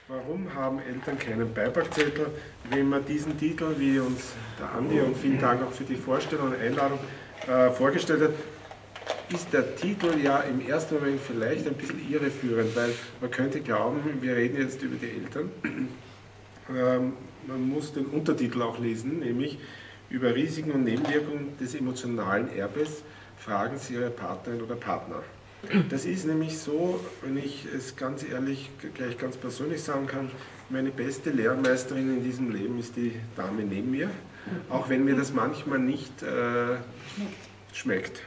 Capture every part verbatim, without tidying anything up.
Warum haben Eltern keinen Beipackzettel? Wenn man diesen Titel, wie uns der Andi und vielen Dank auch für die Vorstellung und Einladung äh, vorgestellt hat, ist der Titel ja im ersten Moment vielleicht ein bisschen irreführend, weil man könnte glauben, wir reden jetzt über die Eltern. Ähm, man muss den Untertitel auch lesen, nämlich über Risiken und Nebenwirkungen des emotionalen Erbes fragen Sie Ihre Partnerin oder Partner. Das ist nämlich so, wenn ich es ganz ehrlich gleich ganz persönlich sagen kann, meine beste Lehrmeisterin in diesem Leben ist die Dame neben mir, auch wenn mir das manchmal nicht äh, schmeckt.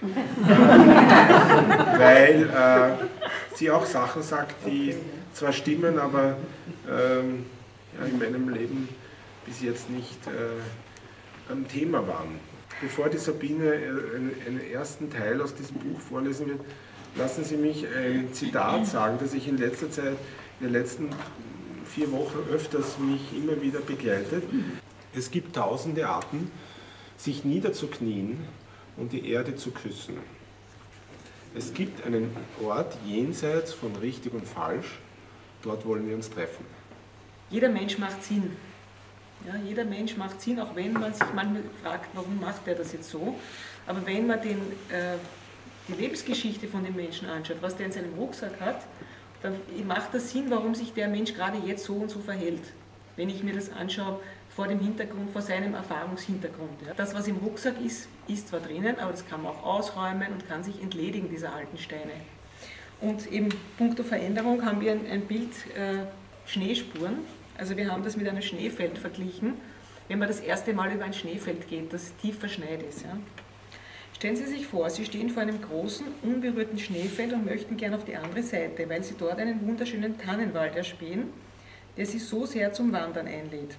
Weil äh, sie auch Sachen sagt, die zwar stimmen, aber ähm, ja, in meinem Leben bis jetzt nicht äh, ein Thema waren. Bevor die Sabine einen, einen ersten Teil aus diesem Buch vorlesen wird, lassen Sie mich ein Zitat sagen, das ich in letzter Zeit, in den letzten vier Wochen öfters mich immer wieder begleitet. Es gibt tausende Arten, sich niederzuknien und die Erde zu küssen. Es gibt einen Ort jenseits von richtig und falsch, dort wollen wir uns treffen. Jeder Mensch macht Sinn. Ja, jeder Mensch macht Sinn, auch wenn man sich manchmal fragt, warum macht er das jetzt so. Aber wenn man den äh, die Lebensgeschichte von dem Menschen anschaut, was der in seinem Rucksack hat, dann macht das Sinn, warum sich der Mensch gerade jetzt so und so verhält. Wenn ich mir das anschaue vor dem Hintergrund, vor seinem Erfahrungshintergrund. Ja. Das, was im Rucksack ist, ist zwar drinnen, aber das kann man auch ausräumen und kann sich entledigen, dieser alten Steine. Und eben punkto Veränderung haben wir ein, ein Bild äh, Schneespuren. Also wir haben das mit einem Schneefeld verglichen, wenn man das erste Mal über ein Schneefeld geht, das tief verschneit ist. Ja. Stellen Sie sich vor, Sie stehen vor einem großen, unberührten Schneefeld und möchten gern auf die andere Seite, weil Sie dort einen wunderschönen Tannenwald erspähen, der Sie so sehr zum Wandern einlädt.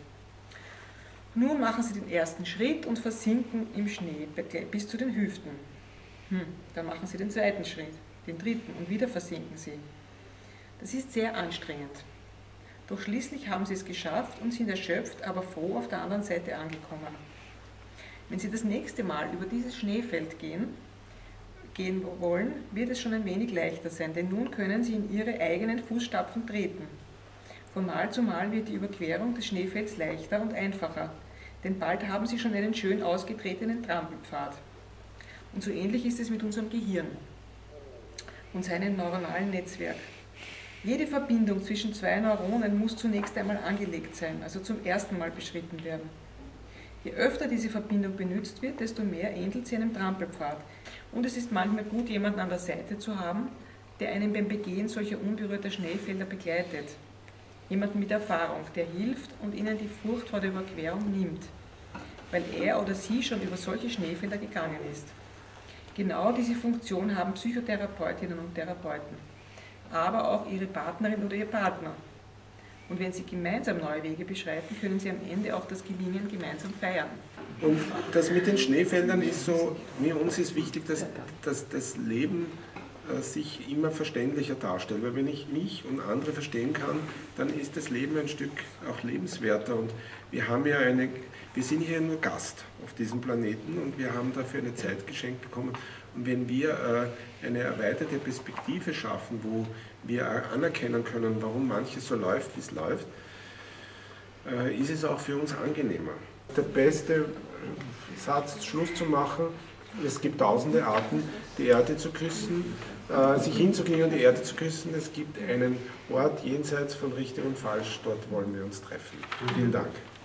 Nun machen Sie den ersten Schritt und versinken im Schnee bis zu den Hüften. Hm, dann machen Sie den zweiten Schritt, den dritten und wieder versinken Sie. Das ist sehr anstrengend. Doch schließlich haben Sie es geschafft und sind erschöpft, aber froh auf der anderen Seite angekommen. Wenn Sie das nächste Mal über dieses Schneefeld gehen, gehen wollen, wird es schon ein wenig leichter sein, denn nun können Sie in Ihre eigenen Fußstapfen treten. Von Mal zu Mal wird die Überquerung des Schneefelds leichter und einfacher, denn bald haben Sie schon einen schön ausgetretenen Trampelpfad. Und so ähnlich ist es mit unserem Gehirn und seinem neuronalen Netzwerk. Jede Verbindung zwischen zwei Neuronen muss zunächst einmal angelegt sein, also zum ersten Mal beschritten werden. Je öfter diese Verbindung benutzt wird, desto mehr ähnelt sie einem Trampelpfad. Und es ist manchmal gut, jemanden an der Seite zu haben, der einen beim Begehen solcher unberührter Schneefelder begleitet. Jemanden mit Erfahrung, der hilft und ihnen die Furcht vor der Überquerung nimmt, weil er oder sie schon über solche Schneefelder gegangen ist. Genau diese Funktion haben Psychotherapeutinnen und Therapeuten, aber auch ihre Partnerin oder ihr Partner. Und wenn Sie gemeinsam neue Wege beschreiten, können Sie am Ende auch das Gelingen gemeinsam feiern. Und das mit den Schneefeldern ist so, mir uns ist wichtig, dass, dass das Leben äh, sich immer verständlicher darstellt. Weil wenn ich mich und andere verstehen kann, dann ist das Leben ein Stück auch lebenswerter. Und wir haben ja eine, wir sind hier nur Gast auf diesem Planeten und wir haben dafür eine Zeit geschenkt bekommen. Und wenn wir äh, eine erweiterte Perspektive schaffen, wo wir anerkennen können, warum manches so läuft, wie es läuft, äh, ist es auch für uns angenehmer. Der beste Satz, Schluss zu machen, es gibt tausende Arten, die Erde zu küssen, äh, sich hinzuknien und die Erde zu küssen. Es gibt einen Ort jenseits von richtig und falsch, dort wollen wir uns treffen. Vielen Dank.